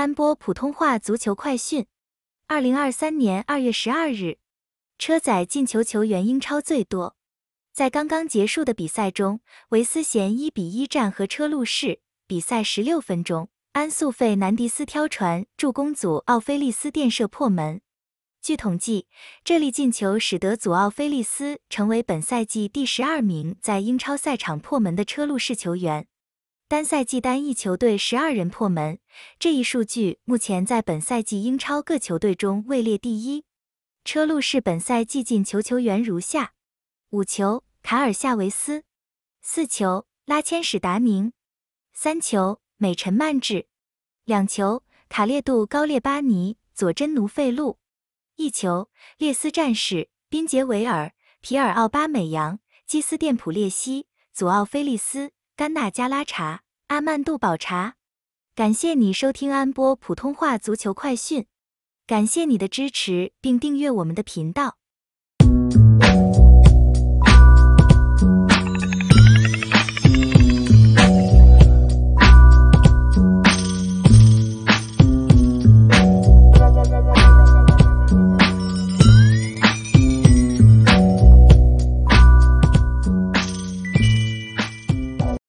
安播普通话足球快讯：2023年2月12日，车载进球球员英超最多。在刚刚结束的比赛中，维斯咸1-1战和车路士，比赛16分钟，安素费南迪斯挑传助攻祖奥菲利斯垫射破门。据统计，这粒进球使得祖奥菲利斯成为本赛季第12名在英超赛场破门的车路士球员。单赛季单一球队12人破门，这一数据目前在本赛季英超各球队中位列第一。车路士本赛季进球球员如下：5球，卡尔夏维斯；4球，拉千史达宁；3球，美陈曼治；2球，卡列杜高列巴尼、佐真奴费路；1球，列斯战士、宾杰维尔、皮尔奥巴美扬、基斯甸普列西、祖奥菲利斯、甘纳加拉查、阿曼杜保查。感谢你收听安播普通话足球快讯，感谢你的支持并订阅我们的频道。